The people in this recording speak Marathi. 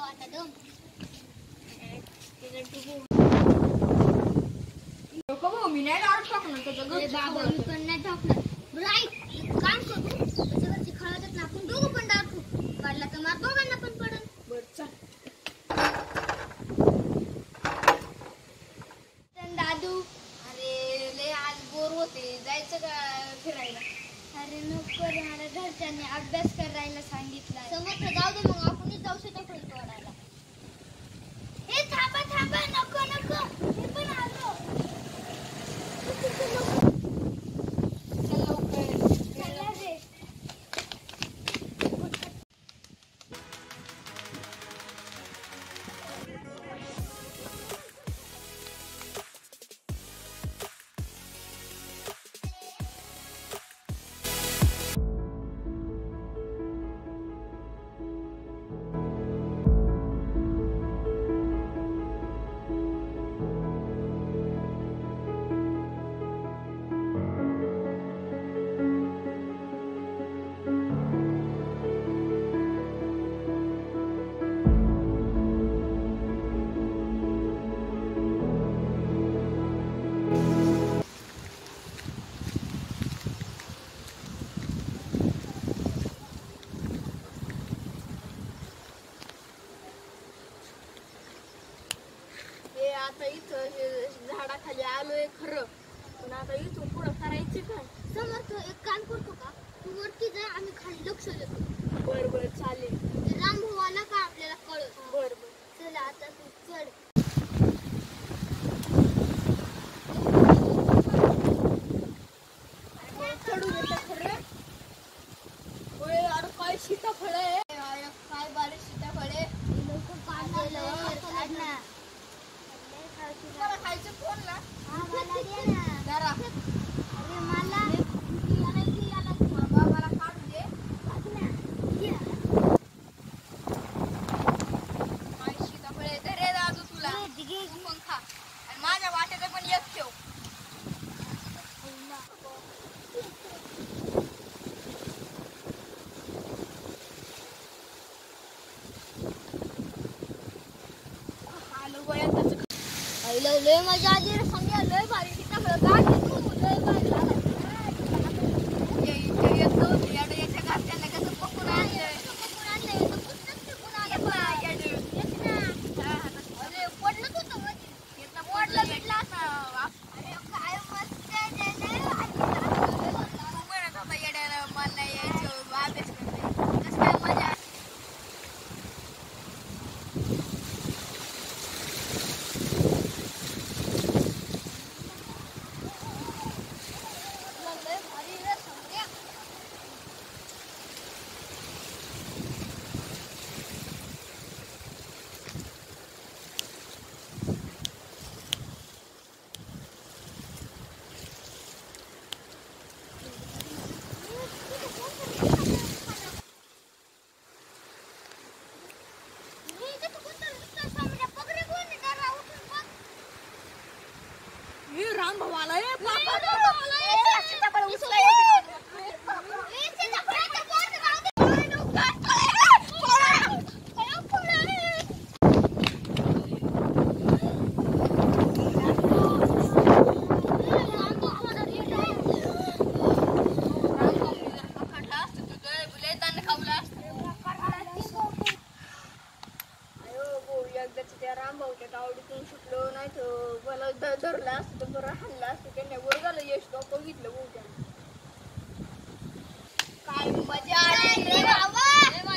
मी नाही लाडू टाकणार त्याच्या बाबा मी पण नाही टाकणार काम करू त्याच्यावरची खळात आपण दोघं पण टाकू काढला तर मला दोघांना पण पडल बरं चल दादू अरे लय आज बोर होते जायचं का फिरायला अरे नको रे मला घरच्यांनी अभ्यास करायला सांगितलं समोर जाऊ दे मग आपणच जाऊ सीताफळ तोडायला हे थांबा थांबा नको नको मी पण आलो आता इथं झाडाखाली आलोय खरं पण आता इथून पुढं करायचे काय समर्थ एक काम करतो का तू वरती जा आम्ही खाली लक्ष देतो बर बर चालेल राम भाऊ आला का आपल्याला कळत बर बर चला आता तू चढ चढू येतं खरं होय अरे काय सीताफळ आहे काय बारीक सीताफळ आहे लवकर काढ ना तुम्हाला खायचं कोणला मला दे ना जरा अरे मला बाबा मला काढून दे काय सीताफळ आहे रे दादू तुला तू पण खा आणि माझ्या वाट्याचं पण एक ठेव लय मजा आली रे समजा लय भारी सीताफळ काय तू लय भारी झाला येतो याच्या घरच्यांना कसं पकडून आणलंय अरे पडलंच होतं मध्ये पडलं भेटला अरे काय मस्त म्हणत होता येड्याला मला नाही यायचं अभ्यास करते कसं काय मजा राम भावाला राम भाऊच्या आवडीतून शिकलो नाही तर मला धरला असतं तर बरं हाणला असतं त्यांनी वर झालं यश बघितलं भाऊ काय मजा आली रे बाबा